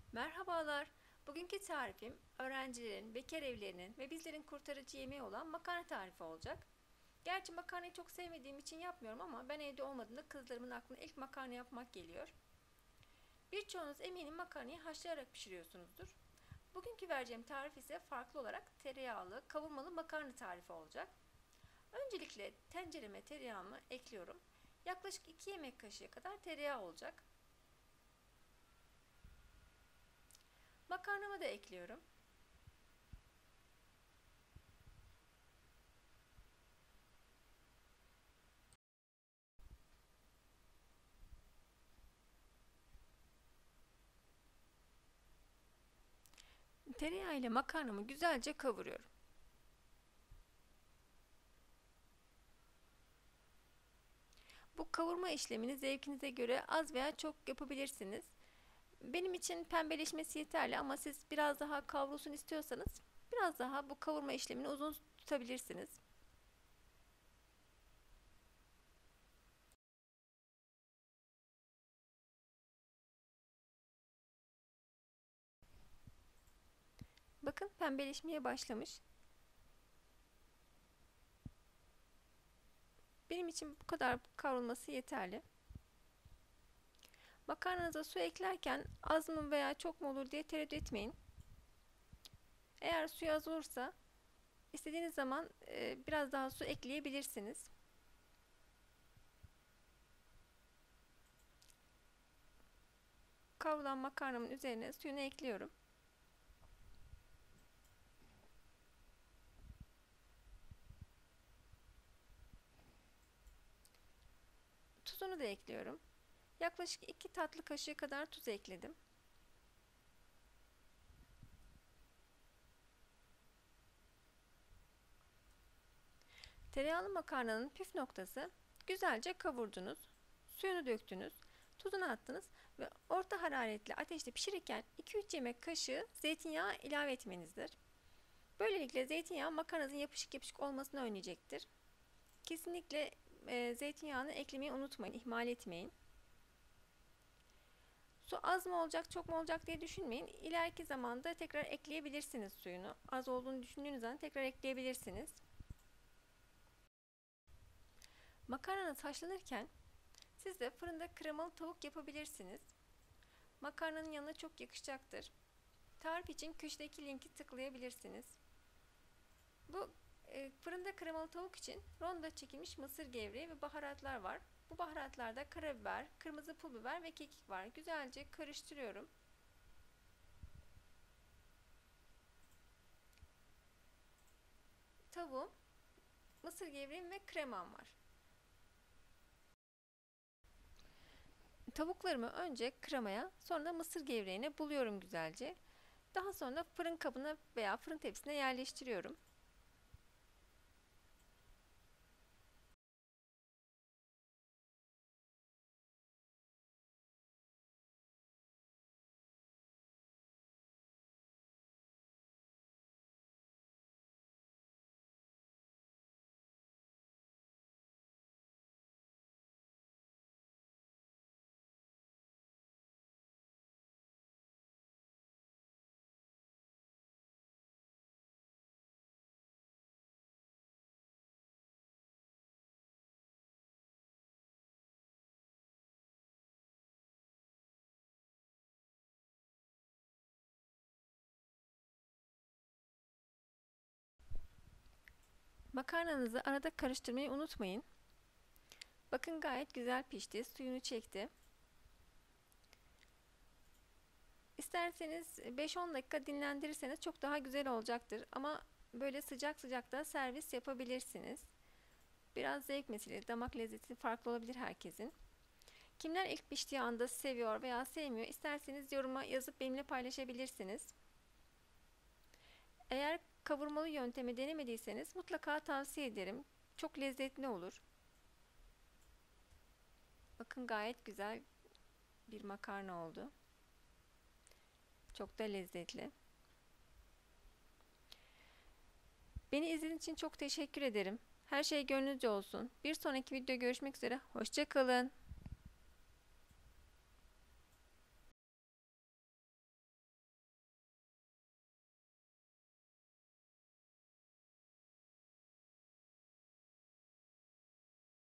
Merhabalar. Bugünkü tarifim öğrencilerin, bekar evlerinin ve bizlerin kurtarıcı yemeği olan makarna tarifi olacak. Gerçi makarnayı çok sevmediğim için yapmıyorum ama ben evde olmadığında kızlarımın aklına ilk makarna yapmak geliyor. Birçoğunuz eminim makarnayı haşlayarak pişiriyorsunuzdur. Bugünkü vereceğim tarif ise farklı olarak tereyağlı, kavurmalı makarna tarifi olacak. Öncelikle tencereme tereyağımı ekliyorum. Yaklaşık 2 yemek kaşığı kadar tereyağı olacak. Makarnamı da ekliyorum. Tereyağı ile makarnamı güzelce kavuruyorum. Bu kavurma işlemini zevkinize göre az veya çok yapabilirsiniz. Benim için pembeleşmesi yeterli ama siz biraz daha kavrulsun istiyorsanız biraz daha bu kavurma işlemini uzun tutabilirsiniz. Bakın pembeleşmeye başlamış. Benim için bu kadar kavrulması yeterli. Makarnanıza su eklerken az mı veya çok mu olur diye tereddüt etmeyin. Eğer suyu az olursa istediğiniz zaman biraz daha su ekleyebilirsiniz. Kavrulan makarnamın üzerine suyunu ekliyorum. Tuzunu da ekliyorum. Yaklaşık 2 tatlı kaşığı kadar tuz ekledim. Tereyağlı makarnanın püf noktası güzelce kavurdunuz, suyunu döktünüz, tuzunu attınız ve orta hararetli ateşte pişirirken 2-3 yemek kaşığı zeytinyağı ilave etmenizdir. Böylelikle zeytinyağı makarnanızın yapışık yapışık olmasını önleyecektir. Kesinlikle zeytinyağını eklemeyi unutmayın, ihmal etmeyin. Su az mı olacak, çok mu olacak diye düşünmeyin. İleriki zamanda tekrar ekleyebilirsiniz suyunu. Az olduğunu düşündüğünüz zaman tekrar ekleyebilirsiniz. Makarnanız haşlanırken siz de fırında kremalı tavuk yapabilirsiniz. Makarnanın yanına çok yakışacaktır. Tarif için köşedeki linki tıklayabilirsiniz. Bu fırında kremalı tavuk için ronda çekilmiş mısır gevreği ve baharatlar var. Bu baharatlarda karabiber, kırmızı pul biber ve kekik var. Güzelce karıştırıyorum. Tavuğum, mısır gevreğim ve kremam var. Tavuklarımı önce kremaya, sonra da mısır gevreğine buluyorum güzelce. Daha sonra fırın kabına veya fırın tepsisine yerleştiriyorum. Makarnanızı arada karıştırmayı unutmayın. Bakın gayet güzel pişti, suyunu çekti. İsterseniz 5-10 dakika dinlendirirseniz çok daha güzel olacaktır. Ama böyle sıcak sıcak da servis yapabilirsiniz. Biraz zevk meselesi, damak lezzeti farklı olabilir herkesin. Kimler ilk piştiği anda seviyor veya sevmiyor, isterseniz yoruma yazıp benimle paylaşabilirsiniz. Eğer kavurmalı yöntemi denemediyseniz mutlaka tavsiye ederim. Çok lezzetli olur. Bakın gayet güzel bir makarna oldu. Çok da lezzetli. Beni izlediğiniz için çok teşekkür ederim. Her şey gönlünüzce olsun. Bir sonraki videoda görüşmek üzere. Hoşça kalın.